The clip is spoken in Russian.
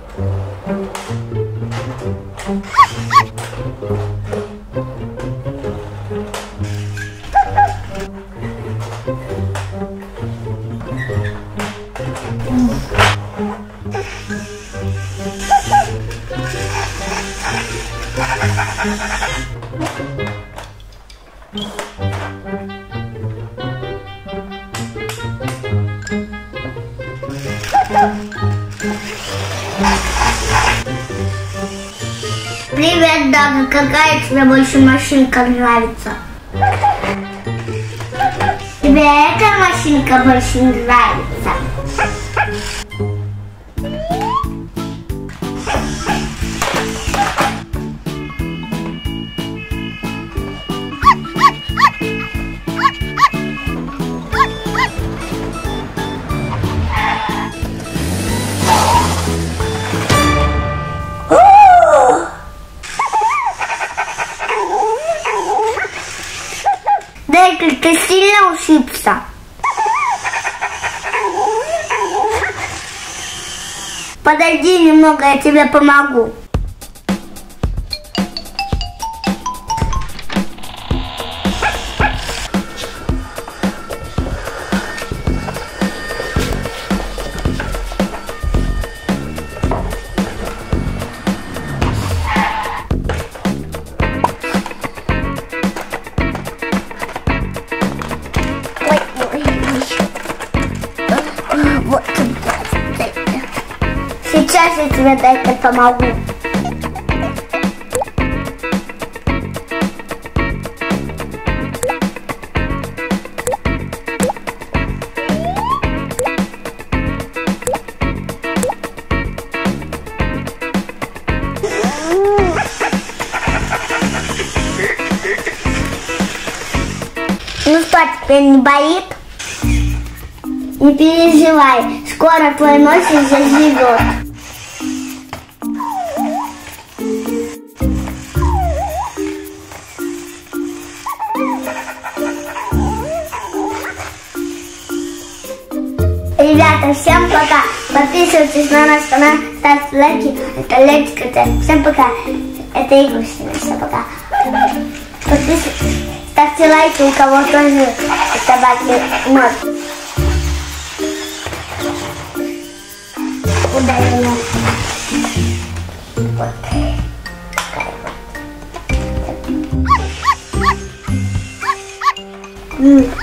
Привет, Дага, какая тебе больше машинка нравится? Тебе эта машинка больше нравится? Дейкл, ты сильно ушибся? Подойди немного, я тебе помогу. Вот, сейчас я тебе Дейкл помогу. Ну что, теперь не болит? Не переживай, скоро твой носик заживет. Ребята, всем пока. Подписывайтесь на наш канал, ставьте лайки. Это Летика. Всем пока. Это Игрушкина. Всем пока. Подписывайтесь. Ставьте лайки, у кого тоже собаки нос. Удаленно. Вот. Такая вот.